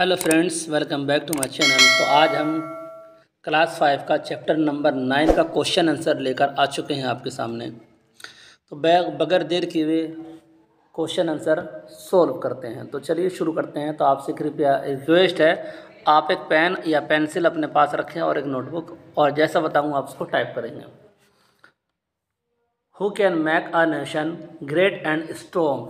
Hello friends, welcome back to my channel. तो आज हम क्लास 5 का चैप्टर नंबर 9 का क्वेश्चन आंसर लेकर आ चुके हैं आपके सामने। तो बगैर देर किए हुए क्वेश्चन आंसर सोल्व करते हैं। तो चलिए शुरू करते हैं। तो आपसे कृपया रिक्वेस्ट है, आप एक पेन या पेंसिल अपने पास रखें और एक नोटबुक, और जैसा बताऊँ आप उसको टाइप करेंगे। Who can make a nation great and strong?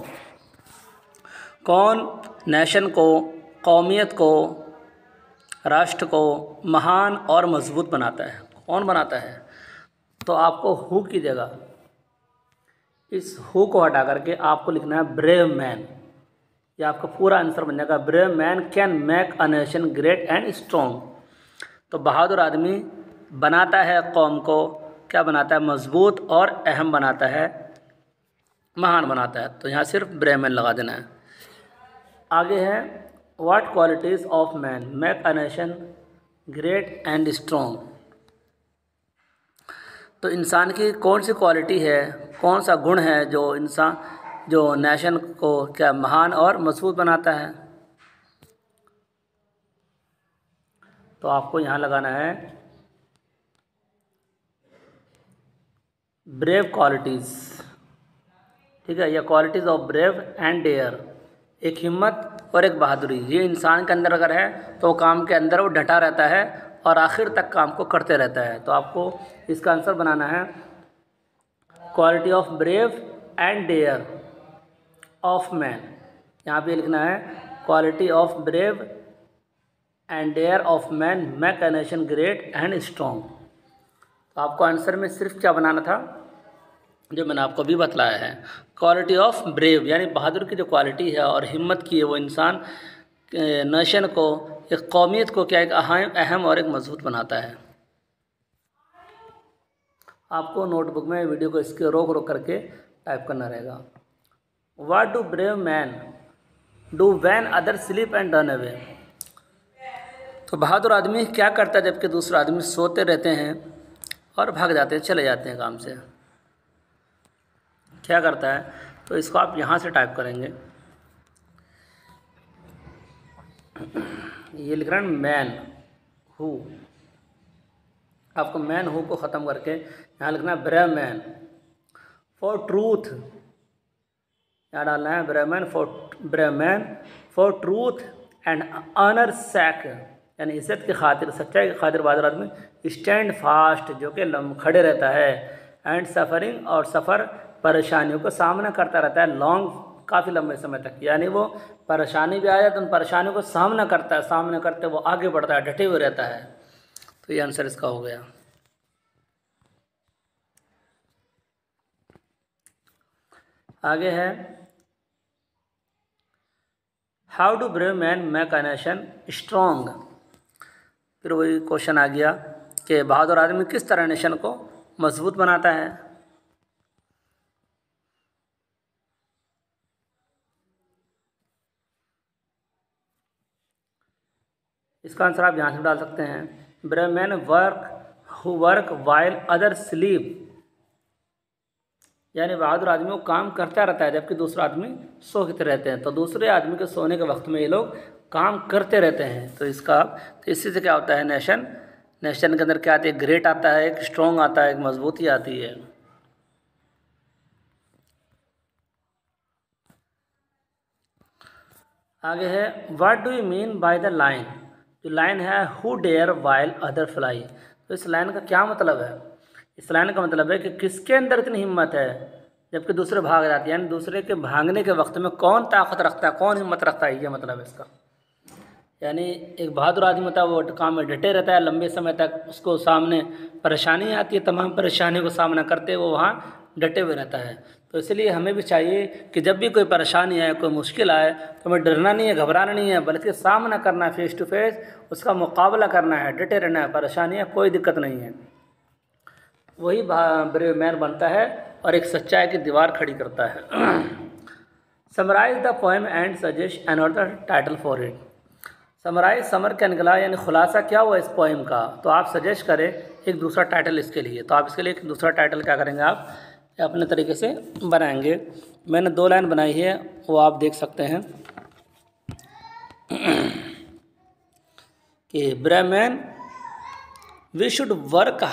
कौन नेशन को, कौमियत को, राष्ट्र को महान और मजबूत बनाता है? कौन बनाता है? तो आपको हु की जगह इस हु को हटा करके आपको लिखना है ब्रेव मैन। ये आपका पूरा आंसर बन जाएगा। Brave man can make a nation great and strong. तो बहादुर आदमी बनाता है कौम को, क्या बनाता है? मजबूत और अहम बनाता है, महान बनाता है। तो यहाँ सिर्फ ब्रेव मैन लगा देना है। आगे है, what qualities of man make a nation great and strong? तो इंसान की कौन सी क्वालिटी है, कौन सा गुण है जो नेशन को क्या महान और मजबूत बनाता है? तो आपको यहाँ लगाना है ब्रेव क्वालिटीज़। ठीक है, या qualities of brave and dare. एक हिम्मत और एक बहादुरी, ये इंसान के अंदर अगर है तो वो काम के अंदर वो डटा रहता है और आखिर तक काम को करते रहता है। तो आपको इसका आंसर बनाना है quality of brave and dare of man. यहाँ पे लिखना है quality of brave and dare of man make a nation great and strong. तो आपको आंसर में सिर्फ क्या बनाना था, जो मैंने आपको अभी बतलाया है, क्वालिटी ऑफ ब्रेव, यानी बहादुर की जो क्वालिटी है और हिम्मत की है, वो इंसान नेशन को, एक कौमियत को क्या एक अहम और एक मजबूत बनाता है। आपको नोटबुक में वीडियो को इसके रोक करके टाइप करना रहेगा। What do brave man do when other sleep and run away? तो बहादुर आदमी क्या करता है जबकि दूसरा आदमी सोते रहते हैं और भाग जाते हैं, चले जाते हैं काम से? क्या करता है? तो इसको आप यहाँ से टाइप करेंगे। ये लिख रहा है मैन हु। आपको मैन हु को ख़त्म करके यहाँ लिखना है ब्रेव मैन फॉर ट्रूथ। यहाँ डालना है brave man for truth and honour sake, यानी इज्जत की खातिर, सच्चाई की खातिर बहादुर आदमी स्टैंड फास्ट, जो कि खड़े रहता है, एंड सफरिंग, और सफ़र परेशानियों का सामना करता रहता है, लॉन्ग, काफ़ी लंबे समय तक। यानी वो परेशानी भी आ जाए तो उन परेशानियों को सामना करता है, सामने करते वो आगे बढ़ता है, डटे हुए रहता है। तो ये आंसर इसका हो गया। आगे है, how do brave man make a nation strong? फिर वही क्वेश्चन आ गया कि बहादुर आदमी किस तरह नेशन को मजबूत बनाता है? इसका आंसर आप यहाँ से डाल सकते हैं, brave man work while other sleep, यानी बहादुर आदमी वो काम करता रहता है जबकि दूसरा आदमी सोते रहते हैं। तो दूसरे आदमी के सोने के वक्त में ये लोग काम करते रहते हैं। तो इसी से क्या होता है, नेशन के अंदर क्या आती है? ग्रेट आता है, एक स्ट्रॉन्ग आता है, एक मजबूती आती है। आगे है, what do you mean by the line? जो लाइन है who dare while other fly, तो इस लाइन का क्या मतलब है? इस लाइन का मतलब है कि किसके अंदर इतनी हिम्मत है जबकि दूसरे भाग जाते हैं, यानी दूसरे के भागने के वक्त में कौन ताकत रखता है, कौन हिम्मत रखता है, ये मतलब है इसका। यानी एक बहादुर आदमी होता है, वो काम में डटे रहता है लंबे समय तक, उसको सामने परेशानी आती है, तमाम परेशानियों का सामना करते वो वहाँ डटे हुए रहता है। तो इसलिए हमें भी चाहिए कि जब भी कोई परेशानी आए, कोई मुश्किल आए, तो हमें डरना नहीं है, घबराना नहीं है, बल्कि सामना करना है, फेस टू फेस उसका मुकाबला करना है, डटे रहना है। परेशानियाँ कोई दिक्कत नहीं है, वही ब्रेव मैन बनता है और एक सच्चाई की दीवार खड़ी करता है। Summarise the poem and suggest another title for it. Summarise समर क्या निकला, यानी खुलासा क्या हुआ इस पोएम का, तो आप सजेस्ट करें एक दूसरा टाइटल इसके लिए। तो आप इसके लिए एक दूसरा टाइटल क्या करेंगे, आप अपने तरीके से बनाएंगे। मैंने 2 लाइन बनाई है, वो आप देख सकते हैं। कि brave men we should work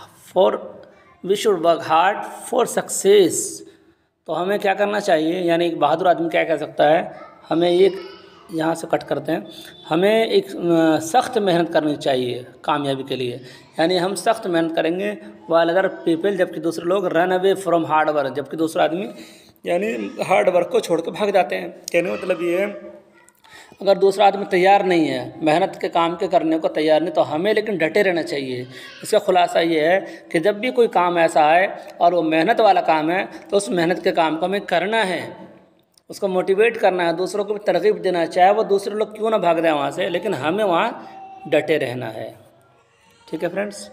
hard for success. तो हमें क्या करना चाहिए, यानी एक बहादुर आदमी क्या कह सकता है, हमें एक यहाँ से कट करते हैं, हमें एक सख्त मेहनत करनी चाहिए कामयाबी के लिए। यानी हम सख्त मेहनत करेंगे वाइल अदर पीपल, जबकि दूसरे लोग run away from hard work, जबकि दूसरा आदमी यानी हार्ड वर्क को छोड़ कर भाग जाते हैं। कहने का मतलब ये है, अगर दूसरा आदमी तैयार नहीं है मेहनत के काम के करने को तैयार नहीं, तो हमें लेकिन डटे रहना चाहिए। इसका खुलासा ये है कि जब भी कोई काम ऐसा आए और वो मेहनत वाला काम है, तो उस मेहनत के काम को हमें करना है, उसको मोटिवेट करना है, दूसरों को भी तरगीब देना है, चाहे वो दूसरे लोग क्यों ना भाग जाए वहाँ से, लेकिन हमें वहाँ डटे रहना है। ठीक है फ्रेंड्स,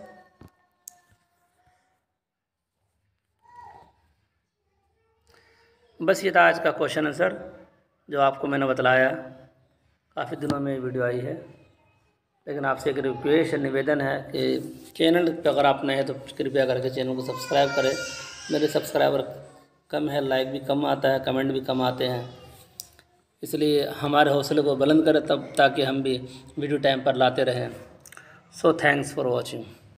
बस ये था आज का क्वेश्चन आंसर जो आपको मैंने बतलाया। काफ़ी दिनों में वीडियो आई है, लेकिन आपसे एक रिक्वेस्ट निवेदन है कि चैनल पर अगर आप नए हैं तो कृपया करके चैनल को सब्सक्राइब करें। मेरे सब्सक्राइबर कम है, लाइक भी कम आता है, कमेंट भी कम आते हैं, इसलिए हमारे हौसले को बुलंद करें तब, ताकि हम भी वीडियो टाइम पर लाते रहें। So thanks for watching.